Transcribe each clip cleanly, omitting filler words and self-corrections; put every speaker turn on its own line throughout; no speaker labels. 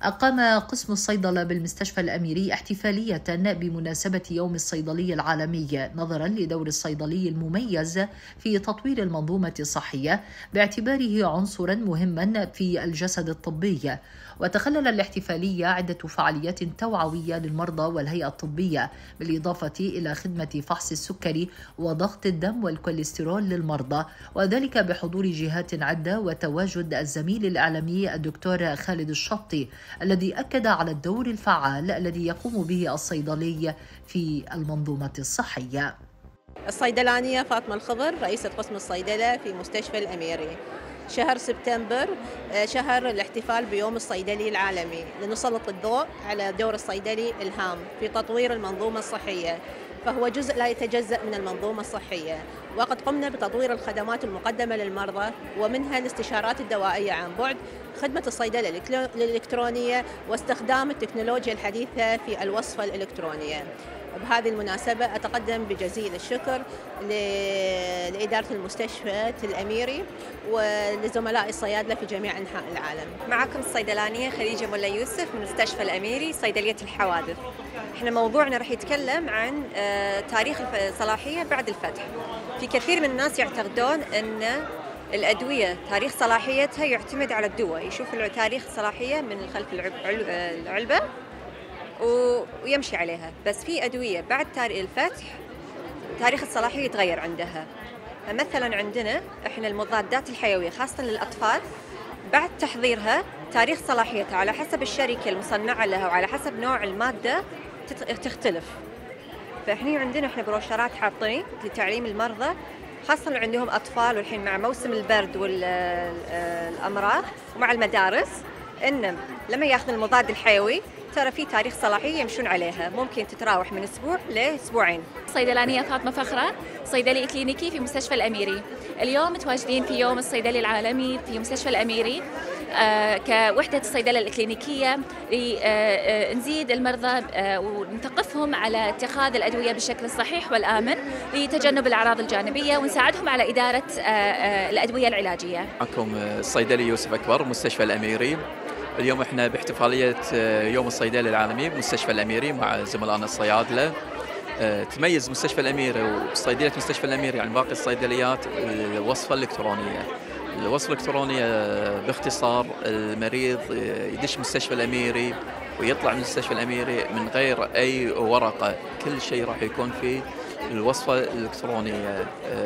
أقام قسم الصيدلة بالمستشفى الأميري احتفالية بمناسبة يوم الصيدلي العالمي نظرا لدور الصيدلي المميز في تطوير المنظومة الصحية باعتباره عنصرا مهما في الجسد الطبي. وتخلل الاحتفالية عدة فعاليات توعوية للمرضى والهيئة الطبية، بالإضافة إلى خدمة فحص السكري وضغط الدم والكوليسترول للمرضى، وذلك بحضور جهات عدة وتواجد الزميل الإعلامي الدكتور خالد الشطي، الذي أكد على الدور الفعال الذي يقوم به الصيدلي في المنظومة الصحية.
الصيدلانية فاطمة الخضر، رئيسة قسم الصيدلة في مستشفى الأميري. شهر سبتمبر شهر الاحتفال بيوم الصيدلي العالمي، لنسلط الضوء على دور الصيدلي الهام في تطوير المنظومة الصحية، فهو جزء لا يتجزأ من المنظومة الصحية. وقد قمنا بتطوير الخدمات المقدمة للمرضى، ومنها الاستشارات الدوائية عن بعد، خدمة الصيدلة الإلكترونية، واستخدام التكنولوجيا الحديثة في الوصفة الإلكترونية. بهذه المناسبة أتقدم بجزيل الشكر لإدارة المستشفى الأميري ولزملاء الصيادلة في جميع أنحاء العالم.
معكم الصيدلانية خديجة مولا يوسف من مستشفى الأميري، صيدلية الحوادث. احنا موضوعنا راح يتكلم عن تاريخ الصلاحية بعد الفتح. في كثير من الناس يعتقدون أن الأدوية تاريخ صلاحيتها يعتمد على الدواء، يشوف تاريخ الصلاحية من خلف العلبة ويمشي عليها، بس في أدوية بعد تاريخ الفتح تاريخ الصلاحية يتغير عندها. فمثلا عندنا احنا المضادات الحيوية خاصة للأطفال، بعد تحضيرها تاريخ صلاحيتها على حسب الشركة المصنعة لها وعلى حسب نوع المادة تختلف. فاحنا عندنا بروشرات حاطين لتعليم المرضى، خاصة اللي عندهم أطفال، والحين مع موسم البرد والأمراض ومع المدارس، إن لما ياخذون المضاد الحيوي ترى في تاريخ صلاحية يمشون عليها، ممكن تتراوح من أسبوع لأسبوعين.
صيدلانية فاطمة فخرة، صيدلي إكلينيكي في مستشفى الأميري. اليوم متواجدين في يوم الصيدلي العالمي في مستشفى الأميري كوحدة الصيدلة الإكلينيكية، لنزيد المرضى ونثقفهم على اتخاذ الأدوية بالشكل الصحيح والآمن لتجنب الأعراض الجانبية، ونساعدهم على إدارة الأدوية العلاجية.
معكم الصيدلي يوسف أكبر، مستشفى الأميري. اليوم احنا باحتفالية يوم الصيدلي العالمي بمستشفى الأميري مع زملائنا الصيادلة. تميز مستشفى الأميري وصيدلية مستشفى الأميري عن باقي الصيدليات الوصفة الإلكترونية. الوصفة الإلكترونية باختصار، المريض يدش مستشفى الأميري ويطلع من مستشفى الأميري من غير أي ورقة، كل شيء راح يكون فيه الوصفة الإلكترونية،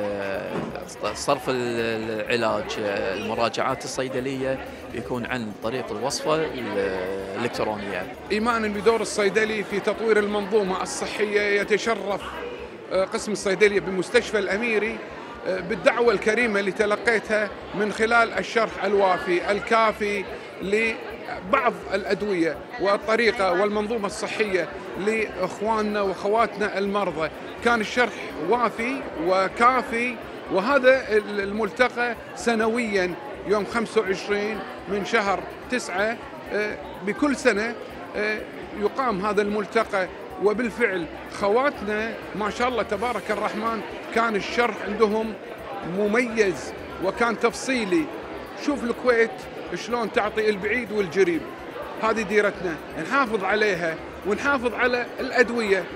صرف العلاج، المراجعات الصيدلية يكون عن طريق الوصفة الإلكترونية.
إيمانا بدور الصيدلي في تطوير المنظومة الصحية، يتشرف قسم الصيدلية بمستشفى الأميري بالدعوة الكريمة اللي تلقيتها من خلال الشرح الوافي الكافي لبعض الأدوية والطريقة والمنظومة الصحية لإخواننا وأخواتنا المرضى. كان الشرح وافي وكافي، وهذا الملتقى سنويا يوم 25 من شهر 9 بكل سنة يقام هذا الملتقى. وبالفعل خواتنا ما شاء الله تبارك الرحمن كان الشرح عندهم مميز وكان تفصيلي. شوف الكويت شلون تعطي البعيد والجريب، هذه ديرتنا نحافظ عليها ونحافظ على الأدوية.